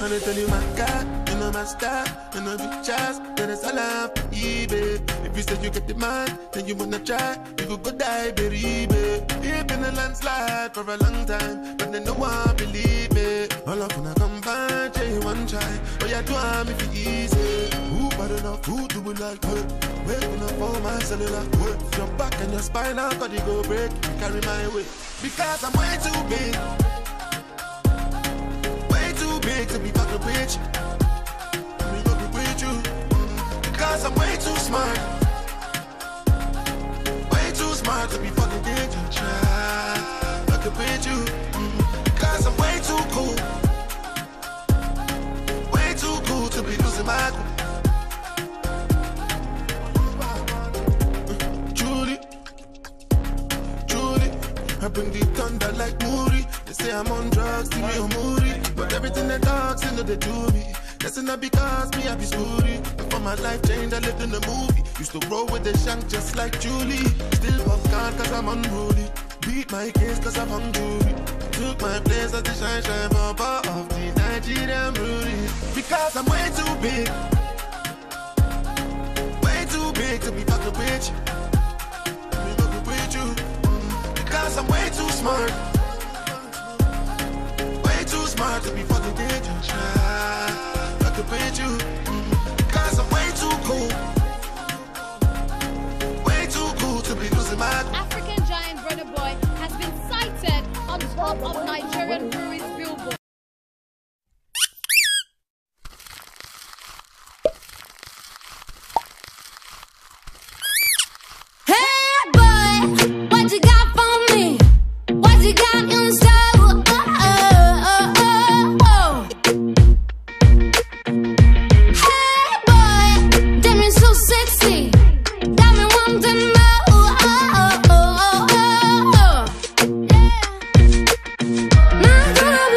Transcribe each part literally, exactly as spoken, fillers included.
wanna tell you my God, you know my style, you know the chance, that is all I'm for eBay. If you say you get the man, then you wanna try, you could go die, baby. You've been a landslide for a long time, but then no one believe me. All of them come back, say you one try, but you do I'm if it's easy. Who bad enough, who do we like, what? Waking up for my cellular, what? Your back and your spine, I've got to go break, carry my weight, because I'm way too big. Big to be fucking with you. Let me fucking with you. Because I'm way too smart. Way too smart to be fucking with you. Try fucking with you. Because I'm way too cool. Way too cool to be losing my cool. Julie, Julie, I bring the thunder like Moody. They say I'm on drugs, see me on Moody. But everything they talk, still know they do me. That's not because me, I be spooty. Before my life changed, I lived in a movie. Used to roll with the shank just like Julie. Still pop card cause I'm unruly. Beat my case cause I'm hungry. Took my place as the shine shine papa of the Nigerian Rudy. Because I'm way too big. Way too big to be fucking with you. Be fucking with you. Because I'm way too smart. Too smart to be fucking with you. Try fucking with you. Cause I'm way too cool. Way too cool to be losing my. African giant Burna Boy has been sighted on top of Nigerian breweries billboard. Hey boy, what you got for me? What you got in store?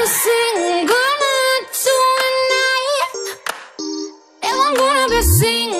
Sing